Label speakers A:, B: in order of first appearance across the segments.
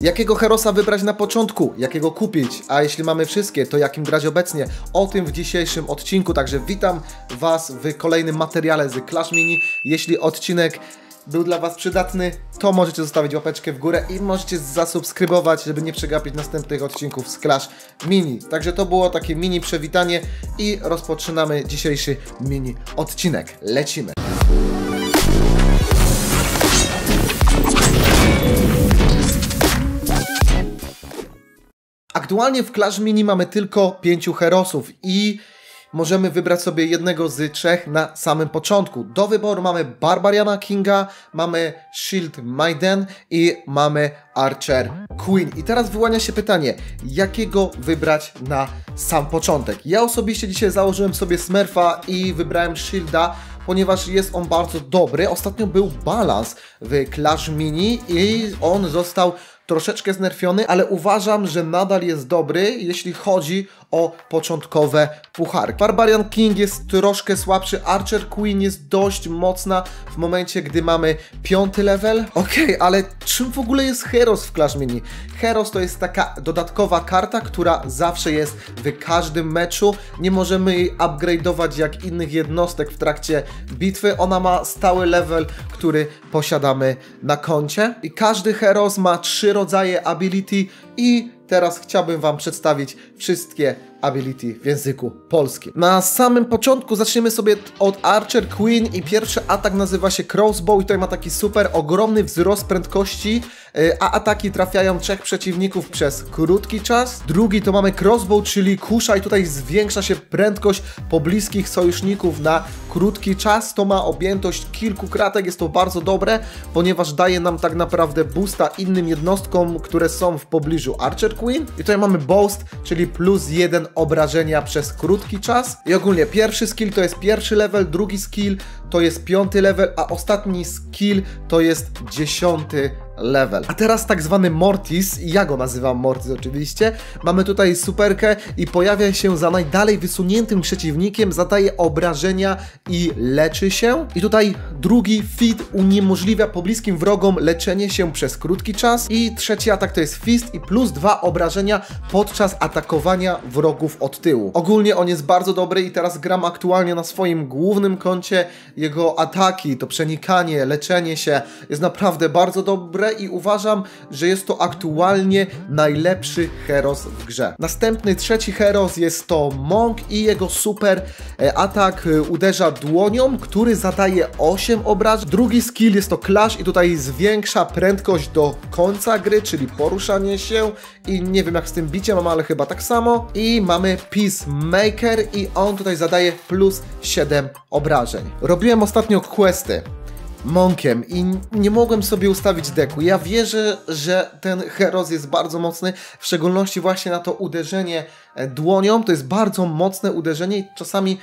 A: Jakiego herosa wybrać na początku? Jakiego kupić? A jeśli mamy wszystkie, to jakim grać obecnie? O tym w dzisiejszym odcinku, także witam Was w kolejnym materiale z Clash Mini. Jeśli odcinek był dla Was przydatny, to możecie zostawić łapeczkę w górę i możecie zasubskrybować, żeby nie przegapić następnych odcinków z Clash Mini. Także to było takie mini przywitanie i rozpoczynamy dzisiejszy mini odcinek. Lecimy! Aktualnie w Clash Mini mamy tylko 5 herosów i możemy wybrać sobie jednego z 3 na samym początku. Do wyboru mamy Barbariana Kinga, mamy Shield Maiden i mamy Archer Queen. I teraz wyłania się pytanie, jakiego wybrać na sam początek. Ja osobiście dzisiaj założyłem sobie Smurfa i wybrałem Shielda, ponieważ jest on bardzo dobry. Ostatnio był balans w Clash Mini i on został troszeczkę znerfiony, ale uważam, że nadal jest dobry, jeśli chodzi o początkowe pucharki. Barbarian King jest troszkę słabszy, Archer Queen jest dość mocna w momencie, gdy mamy 5. level. Okej, ale czym w ogóle jest Heros w Clash Mini? Heros to jest taka dodatkowa karta, która zawsze jest w każdym meczu. Nie możemy jej upgrade'ować jak innych jednostek w trakcie bitwy. Ona ma stały level, który posiadamy na koncie. I każdy Heros ma 3 rodzaje ability i teraz chciałbym Wam przedstawić wszystkie ability w języku polskim. Na samym początku zaczniemy sobie od Archer Queen i pierwszy atak nazywa się Crossbow i tutaj ma taki super ogromny wzrost prędkości, a ataki trafiają 3 przeciwników przez krótki czas. Drugi to mamy Crossbow, czyli kusza i tutaj zwiększa się prędkość pobliskich sojuszników na krótki czas. To ma objętość kilku kratek, jest to bardzo dobre, ponieważ daje nam tak naprawdę boosta innym jednostkom, które są w pobliżu Archer Queen. I tutaj mamy Boast, czyli plus 1 obrażenia przez krótki czas. I ogólnie pierwszy skill to jest 1. level, drugi skill to jest 5. level, a ostatni skill to jest 10. level. A teraz tak zwany Mortis, ja go nazywam Mortis oczywiście, mamy tutaj superkę i pojawia się za najdalej wysuniętym przeciwnikiem, zadaje obrażenia i leczy się. I tutaj drugi feat uniemożliwia pobliskim wrogom leczenie się przez krótki czas. I trzeci atak to jest Fist i plus 2 obrażenia podczas atakowania wrogów od tyłu. Ogólnie on jest bardzo dobry i teraz gram aktualnie na swoim głównym koncie. Jego ataki, to przenikanie, leczenie się jest naprawdę bardzo dobre i uważam, że jest to aktualnie najlepszy heros w grze. Następny, trzeci heros jest to Monk i jego super atak uderza dłonią, który zadaje 8 obrażeń. Drugi skill jest to Clash i tutaj zwiększa prędkość do końca gry, czyli poruszanie się i nie wiem jak z tym biciem, ale chyba tak samo. I mamy Peacemaker i on tutaj zadaje plus 7 obrażeń. Robiłem ostatnio questy Monkiem i nie mogłem sobie ustawić deku. Ja wierzę, że ten heros jest bardzo mocny, w szczególności właśnie na to uderzenie dłonią. To jest bardzo mocne uderzenie i czasami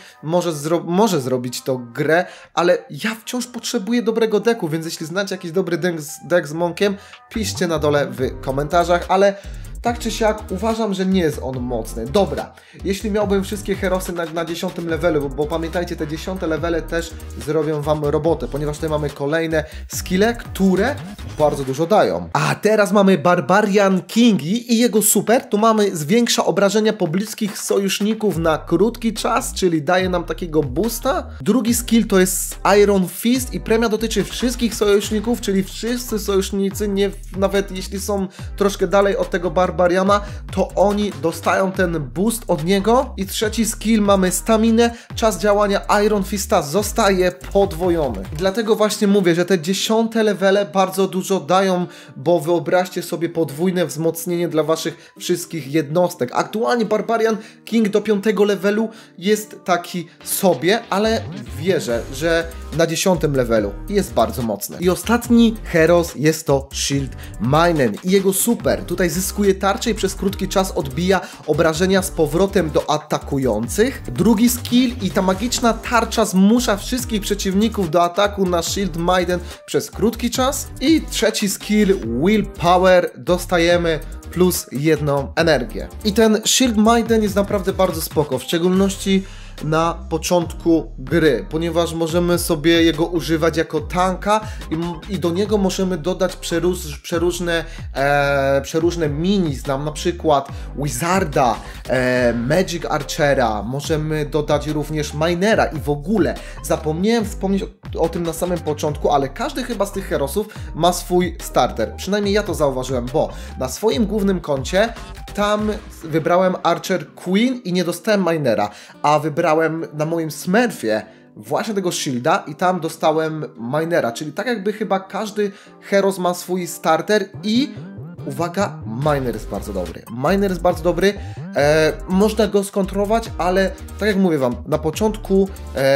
A: może zrobić to grę, ale ja wciąż potrzebuję dobrego deku, więc jeśli znacie jakiś dobry deck z Monkiem, piszcie na dole w komentarzach, ale tak czy siak uważam, że nie jest on mocny. Dobra, jeśli miałbym wszystkie herosy na 10. levelu, bo pamiętajcie, te 10. levele też zrobią Wam robotę, ponieważ tutaj mamy kolejne skille, które bardzo dużo dają. A teraz mamy Barbarian Kingi i jego super, tu mamy zwiększa obrażenia pobliskich sojuszników na krótki czas, czyli daje nam takiego boosta. Drugi skill to jest Iron Fist i premia dotyczy wszystkich sojuszników, czyli wszyscy sojusznicy, nawet jeśli są troszkę dalej od tego Barbariana, to oni dostają ten boost od niego. I trzeci skill mamy staminę, czas działania Iron Fista zostaje podwojony. I dlatego właśnie mówię, że te 10. levele bardzo dużo dają, bo wyobraźcie sobie podwójne wzmocnienie dla Waszych wszystkich jednostek. Aktualnie Barbarian King do 5. levelu jest taki sobie, ale wierzę, że na 10. levelu jest bardzo mocny. I ostatni heros jest to Shield Maiden i jego super. Tutaj zyskuje tarczę i przez krótki czas odbija obrażenia z powrotem do atakujących. Drugi skill i ta magiczna tarcza zmusza wszystkich przeciwników do ataku na Shield Maiden przez krótki czas. I trzeci skill Willpower, dostajemy plus 1 energię. I ten Shield Maiden jest naprawdę bardzo spoko, w szczególności na początku gry, ponieważ możemy sobie jego używać jako tanka i do niego możemy dodać przeróżne mini, znam na przykład Wizarda, Magic Archera, możemy dodać również Minera i w ogóle zapomniałem wspomnieć o tym na samym początku, ale każdy chyba z tych herosów ma swój starter, przynajmniej ja to zauważyłem, bo na swoim głównym koncie tam wybrałem Archer Queen i nie dostałem Minera, a wybrałem na moim Smurfie właśnie tego Shielda i tam dostałem Minera, czyli tak jakby chyba każdy heros ma swój starter i uwaga, Miner jest bardzo dobry. Miner jest bardzo dobry, można go skontrolować, ale tak jak mówię wam, na początku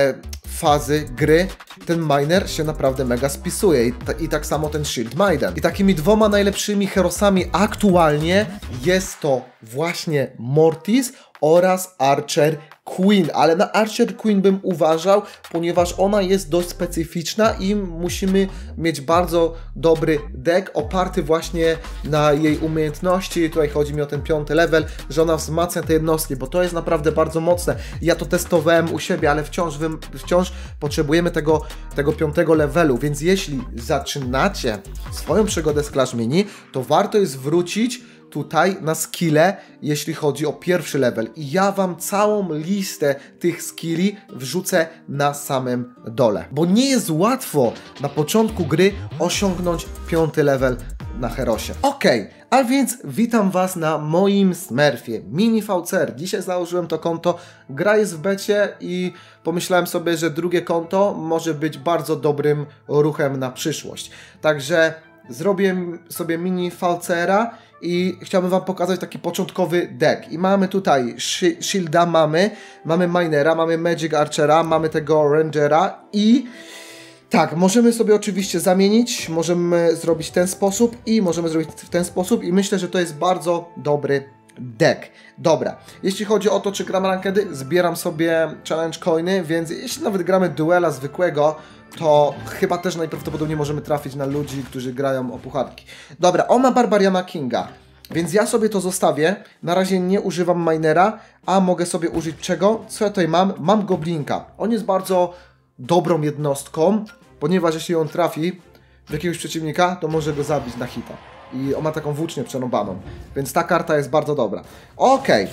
A: fazy gry ten Miner się naprawdę mega spisuje i tak samo ten Shield Maiden. I takimi dwoma najlepszymi herosami aktualnie jest to właśnie Mortis oraz Archer Queen, ale na Archer Queen bym uważał, ponieważ ona jest dość specyficzna i musimy mieć bardzo dobry deck oparty właśnie na jej umiejętności. Tutaj chodzi mi o ten 5. level, że ona wzmacnia te jednostki, bo to jest naprawdę bardzo mocne. Ja to testowałem u siebie, ale wciąż potrzebujemy tego 5. levelu, więc jeśli zaczynacie swoją przygodę z Clash Mini, to warto jest wrócić tutaj na skille, jeśli chodzi o 1. level i ja wam całą listę tych skilli wrzucę na samym dole, bo nie jest łatwo na początku gry osiągnąć 5. level na herosie. Okej, a więc witam was na moim Smurfie Mini VCR. Dzisiaj założyłem to konto, gra jest w becie i pomyślałem sobie, że drugie konto może być bardzo dobrym ruchem na przyszłość. Także zrobię sobie Mini VCR-a i chciałbym wam pokazać taki początkowy deck. I mamy tutaj Shielda, mamy Minera, mamy Magic Archera, mamy tego Rangera i tak, możemy sobie oczywiście zamienić, możemy zrobić w ten sposób i możemy zrobić w ten sposób i myślę, że to jest bardzo dobry deck. Dobra, jeśli chodzi o to, czy gram rankedy, zbieram sobie challenge coiny, więc jeśli nawet gramy duela zwykłego, to chyba też najprawdopodobniej możemy trafić na ludzi, którzy grają o pucharki. Dobra, on ma Barbariana Kinga, więc ja sobie to zostawię. Na razie nie używam Minera, a mogę sobie użyć czego? Co ja tutaj mam? Mam Goblinka. On jest bardzo dobrą jednostką, ponieważ jeśli on trafi w jakiegoś przeciwnika, to może go zabić na hita. I on ma taką włócznię przerąbaną, więc ta karta jest bardzo dobra. Okej.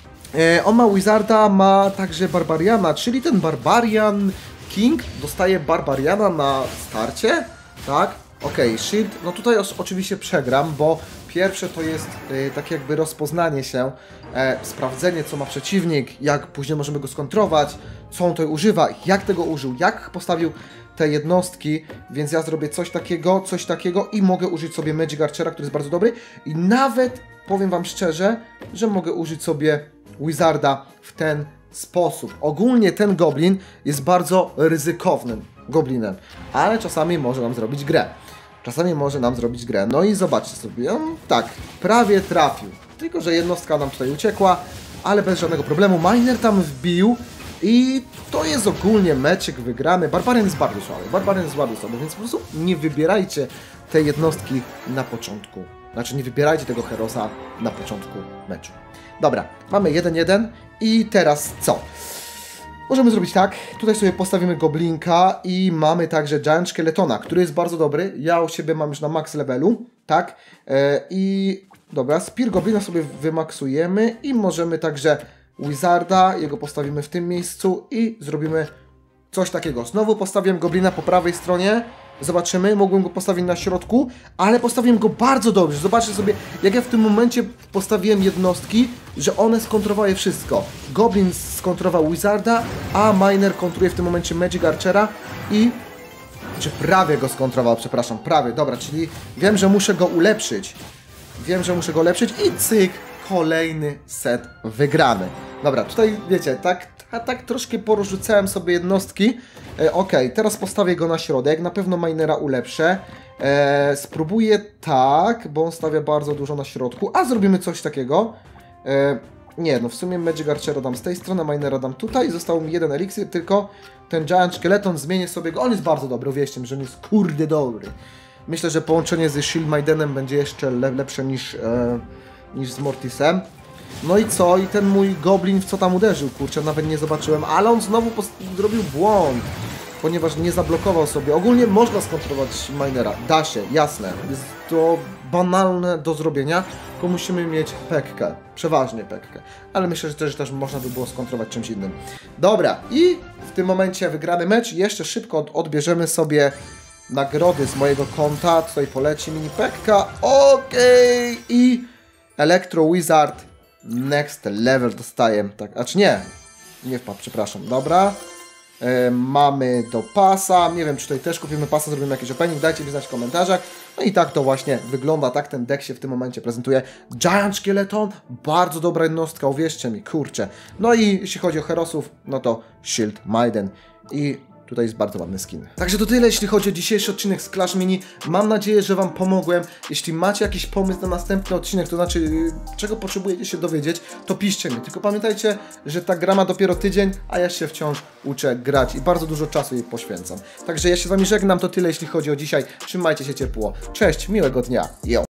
A: On ma Wizarda, ma także Barbariana, czyli ten Barbarian King dostaje Barbariana na starcie, tak? Okej, Shield, no tutaj oczywiście przegram, bo pierwsze to jest tak jakby rozpoznanie się, sprawdzenie co ma przeciwnik, jak później możemy go skontrować, co on tutaj używa, jak tego użył, jak postawił te jednostki, więc ja zrobię coś takiego i mogę użyć sobie Magic Archera, który jest bardzo dobry i nawet powiem wam szczerze, że mogę użyć sobie Wizarda w ten sposób. Ogólnie ten goblin jest bardzo ryzykownym goblinem, ale czasami może nam zrobić grę. No i zobaczcie sobie, on tak, prawie trafił. Tylko że jednostka nam tutaj uciekła, ale bez żadnego problemu. Miner tam wbił i to jest ogólnie meczyk wygrany. Barbarian jest bardzo słaby, więc po prostu nie wybierajcie tej jednostki na początku. Znaczy nie wybierajcie tego herosa na początku meczu. Dobra, mamy 1-1 i teraz co? Możemy zrobić tak, tutaj sobie postawimy Goblinka i mamy także Giant Skeletona, który jest bardzo dobry. Ja u siebie mam już na max levelu, tak? I dobra, Spear Goblina sobie wymaksujemy i możemy także Wizarda, jego postawimy w tym miejscu i zrobimy coś takiego. Znowu postawiłem Goblina po prawej stronie. Zobaczymy, mogłem go postawić na środku, ale postawiłem go bardzo dobrze. Zobaczcie sobie, jak ja w tym momencie postawiłem jednostki, że one skontrowały wszystko. Goblin skontrował Wizarda, a Miner kontruje w tym momencie Magic Archera i... Czy prawie go skontrował, przepraszam, prawie, dobra, czyli wiem, że muszę go ulepszyć. I cyk, kolejny set wygrany. Dobra, tutaj wiecie, tak troszkę porozrzucałem sobie jednostki. Okej, teraz postawię go na środek, na pewno Minera ulepszę. Spróbuję tak, bo on stawia bardzo dużo na środku, a zrobimy coś takiego. Nie, no w sumie Magic Archera dam z tej strony, Minera dam tutaj, został mi jeden eliksir, tylko ten Giant Skeleton zmienię sobie go, on jest bardzo dobry, uwierzcie mi, że on jest kurde dobry. Myślę, że połączenie z Shield Maidenem będzie jeszcze lepsze niż z Mortisem. No i co? I ten mój goblin w co tam uderzył? Kurczę, nawet nie zobaczyłem, ale on znowu zrobił błąd, ponieważ nie zablokował sobie. Ogólnie można skontrolować minera, da się, jasne. Jest to banalne do zrobienia, tylko musimy mieć pekkę, przeważnie pekkę. Ale myślę, że też można by było skontrolować czymś innym. Dobra, i w tym momencie wygrany mecz. Jeszcze szybko odbierzemy sobie nagrody z mojego konta. Tutaj poleci mini pekka. Okej. I Electro Wizard Next Level dostaję. Tak, a czy nie wpadł, przepraszam. Dobra. Mamy do pasa. Nie wiem, czy tutaj też kupimy pasa, zrobimy jakiś opening. Dajcie mi znać w komentarzach. No i tak to właśnie wygląda. Tak ten deck się w tym momencie prezentuje. Giant Skeleton. Bardzo dobra jednostka, uwierzcie mi, kurczę. No i jeśli chodzi o herosów, no to Shield Maiden. I tutaj jest bardzo ładny skin. Także to tyle, jeśli chodzi o dzisiejszy odcinek z Clash Mini. Mam nadzieję, że Wam pomogłem. Jeśli macie jakiś pomysł na następny odcinek, to znaczy czego potrzebujecie się dowiedzieć, to piszcie mi. Tylko pamiętajcie, że ta gra ma dopiero tydzień, a ja się wciąż uczę grać i bardzo dużo czasu jej poświęcam. Także ja się z Wami żegnam, to tyle, jeśli chodzi o dzisiaj. Trzymajcie się ciepło. Cześć, miłego dnia. Jo.